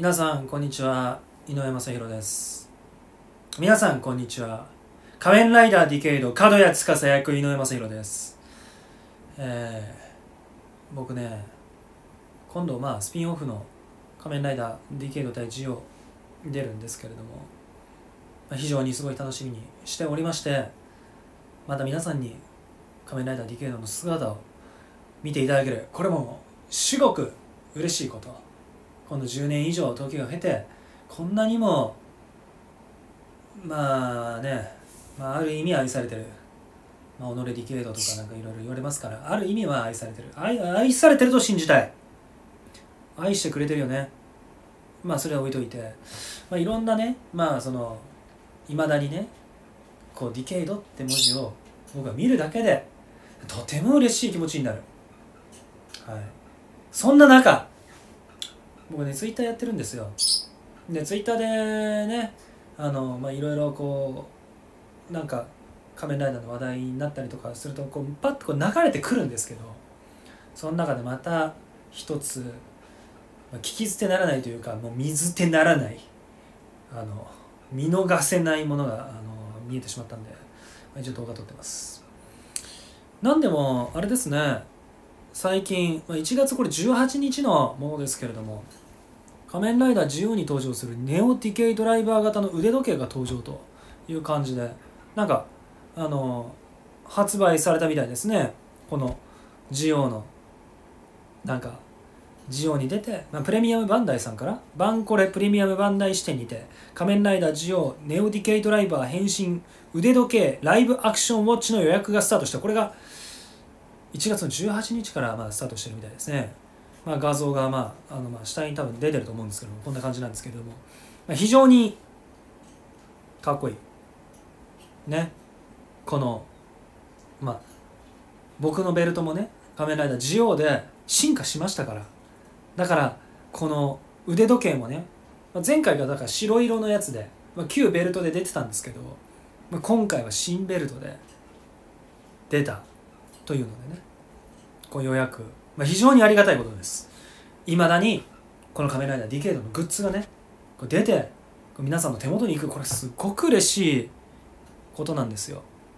皆さんこんにちは、井上正弘です。皆さんこんにちは、仮面ライダーディケイド角谷司役井上正弘です。僕ね、今度スピンオフの仮面ライダーディケイド対ジオ出るんですけれども、非常にすごい楽しみにしておりまして、また皆さんに仮面ライダーディケイドの姿を見ていただける、これも至極嬉しいこと。今度10年以上時が経てこんなにもある意味愛されてる、己ディケイドとかなんかいろいろ言われますから、ある意味は愛されてる、愛されてると信じたい。愛してくれてるよね。それは置いといて、いろんなね、いまだにね、こうディケイドって文字を僕は見るだけでとても嬉しい気持ちになる。そんな中、僕ねツイッターやってるんですよ。でツイッターでね、いろいろこうなんか仮面ライダーの話題になったりとかするとパッと流れてくるんですけど、その中でまた一つ聞き捨てならないというか、もう見捨てならない、見逃せないものが見えてしまったんで、一応動画撮ってます。なんでもあれですね、最近1月これ18日のものですけれども、仮面ライダージオに登場するネオディケイドライバー型の腕時計が登場という感じで、なんか発売されたみたいですね。このジオのなんかジオに出て、プレミアムバンダイさんからバンコレプレミアムバンダイ支店にて仮面ライダージオネオディケイドライバー変身腕時計ライブアクションウォッチの予約がスタートした。これが1月の18日からスタートしてるみたいですね。画像が下に多分出てると思うんですけども、こんな感じなんですけれども、非常にかっこいいね。この僕のベルトもね、仮面ライダージオで進化しましたから、だからこの腕時計もね、前回がだから白色のやつで、旧ベルトで出てたんですけど、今回は新ベルトで出たというのでね、こう予約、非常にありがたいことです。いまだにこの仮面ライダーディケイドのグッズがね出て皆さんの手元に行く、これすごく嬉しいことなんですよ。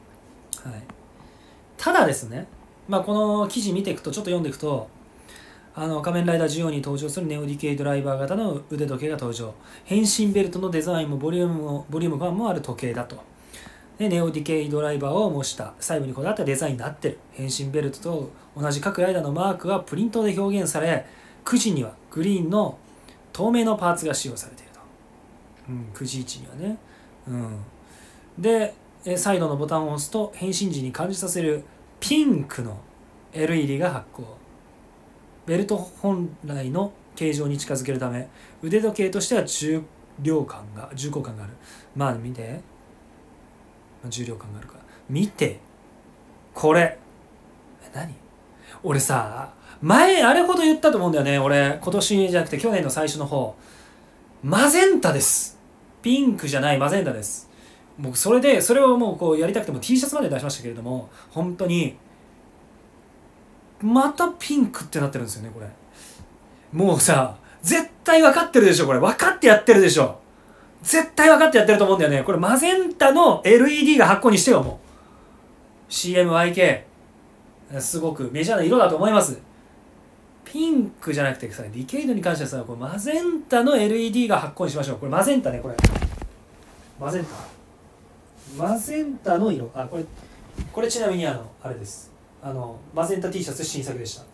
ただですね、この記事見ていくと、ちょっと読んでいくと、仮面ライダージオに登場するネオディケイドライバー型の腕時計が登場、変身ベルトのデザインもボリューム感もある時計だと。でネオディケイドライバーを模した細部にこだわったデザインになってる。変身ベルトと同じ各ライダーのマークがプリントで表現され、9時にはグリーンの透明のパーツが使用されていると、9時位置にはね、でサイドのボタンを押すと変身時に感じさせるピンクの LED が発光。ベルト本来の形状に近づけるため腕時計としては重厚感がある。見て、重量感があるから見て、これ何、俺さ前あれほど言ったと思うんだよね。俺今年じゃなくて去年の最初の方、マゼンタです。ピンクじゃないマゼンタです。僕それをもうこうやりたくても T シャツまで出しましたけれども、本当にまたピンクってなってるんですよね。これもうさ、絶対分かってるでしょ。これ分かってやってるでしょ。絶対分かってやってると思うんだよね。これマゼンタの LED が発光にしてよ。もう CMYK すごくメジャーな色だと思います。ピンクじゃなくてさ、ディケイドに関してはさ、これマゼンタの LED が発光にしましょう。これマゼンタね、これマゼンタの色、これちなみにあれです、マゼンタ T シャツ新作でした。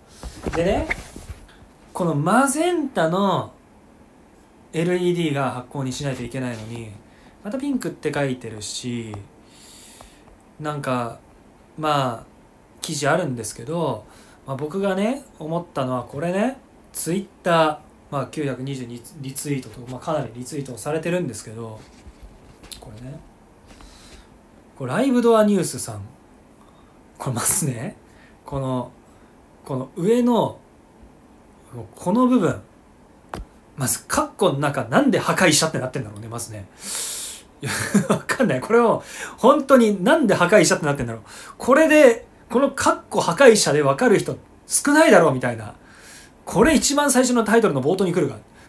でね、このマゼンタの LED が発光にしないといけないのに、またピンクって書いてるし、なんか記事あるんですけど、僕がね思ったのは、これねツイッター、922リツイートと、かなりリツイートされてるんですけど、これね、これライブドアニュースさん、これますね、この上のこの部分、まずカッコの中なんで破壊者ってなってんだろうね。まずね、いやわかんない。これを本当になんで破壊者ってなってんだろう。これでこのカッコ破壊者で分かる人少ないだろうみたいな。これ一番最初のタイトルの冒頭に来るが、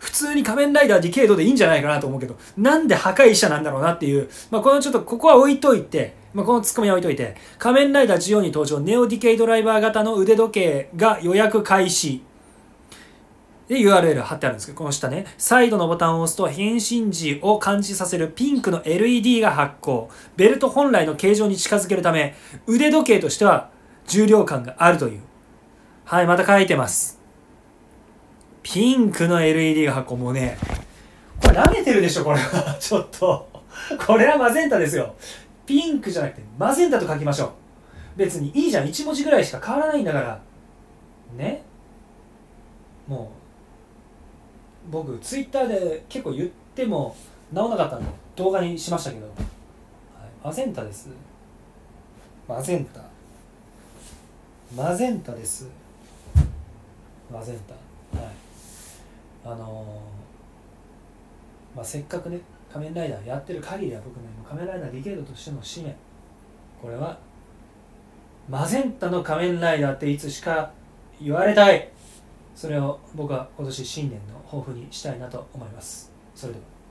普通に仮面ライダーディケイドでいいんじゃないかなと思うけど、なんで破壊者なんだろうなっていう、このちょっとここは置いといて、このツッコミは置いといて、仮面ライダージオに登場、ネオディケイドライバー型の腕時計が予約開始。で、URL 貼ってあるんですけど、この下ね、サイドのボタンを押すと変身時を感知させるピンクの LED が発光。ベルト本来の形状に近づけるため、腕時計としては重量感があるという。はい、また書いてます。ピンクの LED が発光。もうね、これ舐めてるでしょ、これは。ちょっと。これはマゼンタですよ。ピンクじゃなくてマゼンタと書きましょう。別にいいじゃん。1文字ぐらいしか変わらないんだから。ね。もう。僕ツイッターで結構言っても治らなかったんで動画にしましたけど、はい、マゼンタです。マゼンタです。マゼンタ、はい、せっかくね仮面ライダーやってる限りは僕ね仮面ライダーディケイドとしての使命、これはマゼンタの仮面ライダーっていつしか言われたい。それを僕は今年新年の抱負にしたいなと思います。それでは。